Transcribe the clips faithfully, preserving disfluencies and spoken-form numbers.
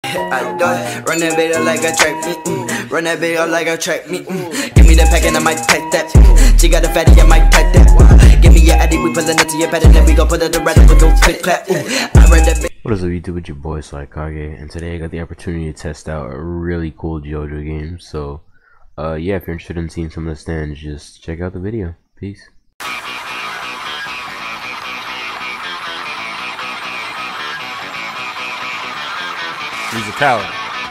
I do it. Run that bitch up like a track me. Mm. Run that bitch up like a track me. Mm. Give me the pack and I might pack that. She got a fatty, I might pack that. Give me your addy, we pullin' up to your pad and then we gon' put it the red up with no click clap. I read that bitch. What is up YouTube, it's your boy Saikage, and today I got the opportunity to test out a really cool JoJo game. So uh yeah, if you're interested in seeing some of the stands, just check out the video. Peace. He's a coward.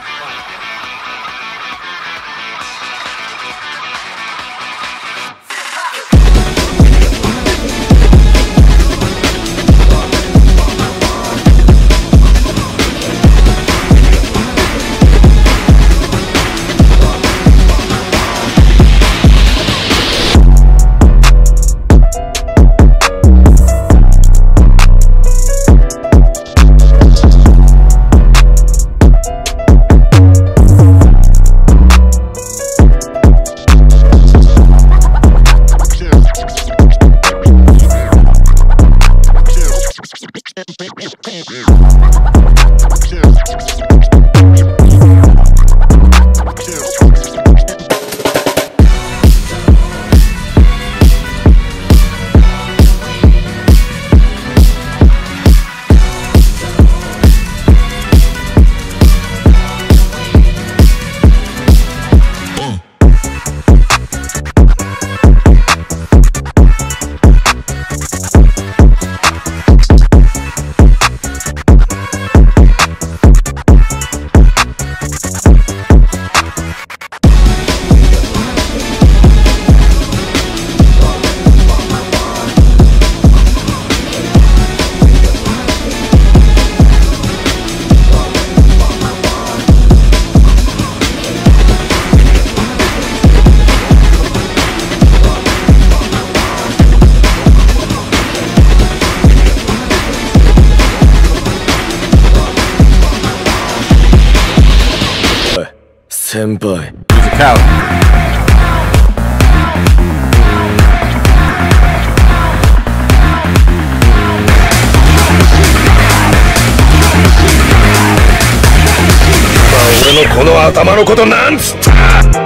Senpai. He's a coward. Well, 俺のこの頭のことなんつった